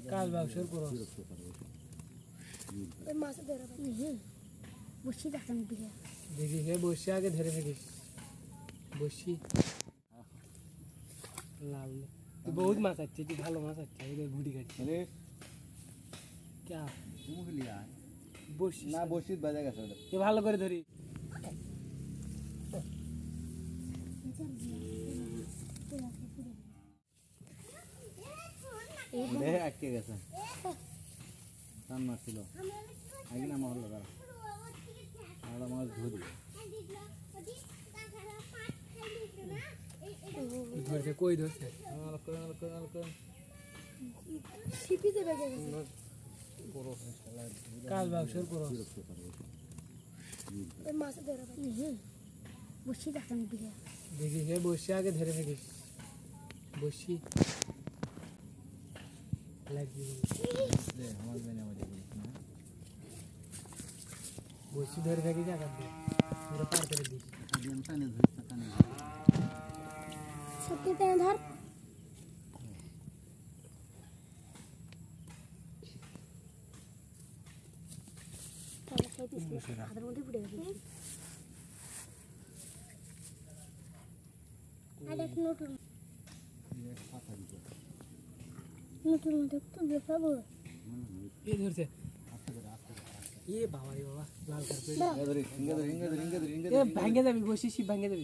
কাল ব্যবসার করো এই মাছ ধরে বসি দেখেন দিকে দেখি হে বসি আগে ধরে থাকিস বসি লাল তুই বহুত মাছ আছে তুই ভালো মাছ আছে ওদের ভুড়ি কাটছে अरे क्या तुम के लिए आए বসি ना बोशित बजा गया सर এ ভালো করে ধরি दे आके गया कान मारছিলো আগে না মহল লাগা আলা মাছ ধরি ধরছে কই ধরছে আলকো সিপিতে বেজে গেছে বড় শালা কাল ব্যবসার করো এই মাছ ধরে বসি দেখেন দিকে দেখি হে বসি আগে ধরে থাকিস বসি লাগি দে আমার বেনে মজা করিস না বসি ধরে থাকি জায়গা দে পুরো পার করে দিস দিন টানে ধরিস টানে সত্যি টেনে ধর তাহলে খাইতিস হাতের মধ্যে ফুটে গেছে আর এক নতুন পাতা দিতে নতুন মধ্যে তুলবে পাবো এই ধরছে আস্তে করে এ বাবা রে বাবা লাল করে ইঙ্গা এ ভাঙে যাবি বসি শিব ভাঙে যাবি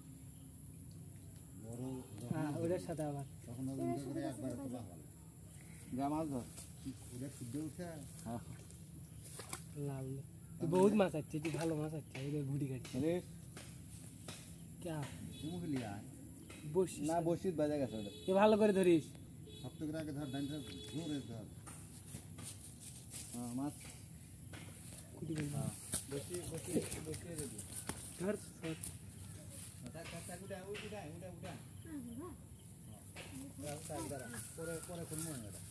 বড় হ্যাঁ ওটার সাথে আবার তখন ইঙ্গা করে একবার তোলা হলো যা মাছ ধর ওটা শুদ্ধ উঠে হ্যাঁ লাল তুই বহুত মাছ আছে তুই ভালো মাছ আছে ওদের ভুড়ি কাটছে अरे क्या तुम के लिए आए বসি না বসিত বাজা গেছে এ ভালো করে ধরিস শক্ত করে আগে ধর ডাইনটা জোরে ধর হ্যাঁ মাছ কুটি বল হ্যাঁ বসি রেডি ধর ধর ওটা কাটা গুড়া উড়া পরে খুলবো না এটা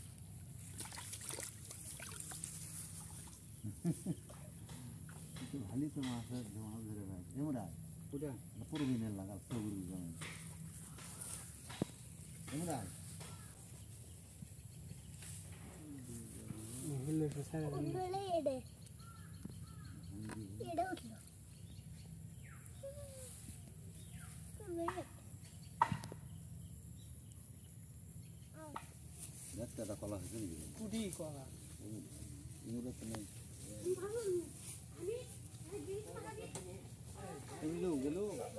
তো ভালোই তো মাছ ধরে ভাই এমরা ওটা পুরো দিনের লাগাল সবুজ জমি এমরা হিলে সারা বলে এডে উঠলো একটা কলা হয়েছে নাকি কুটি করা এগুলো তো নেই গেল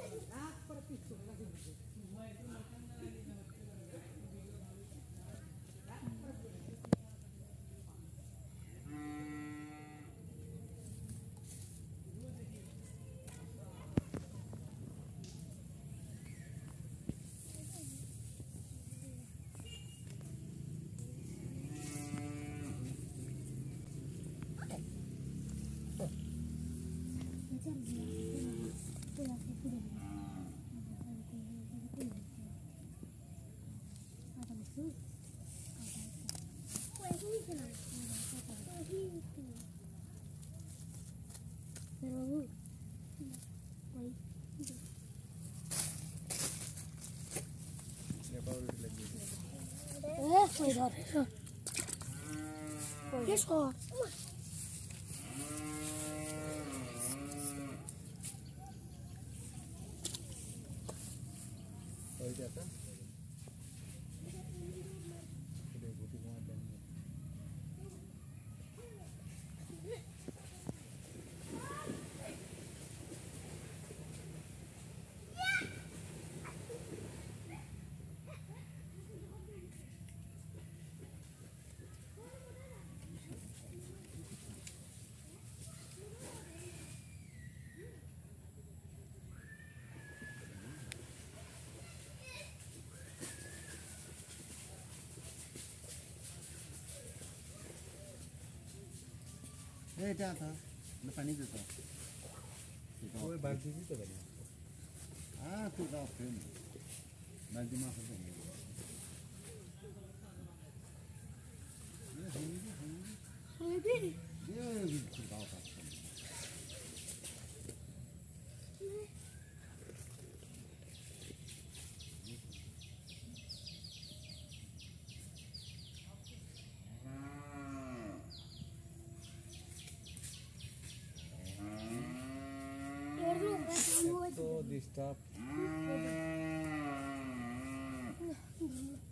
এটা था मैं पानी देता कोई बाल्टी भी तो बना हां तू का फ्रेंड बाल्टी में सब ये का का ডিস্টার্ব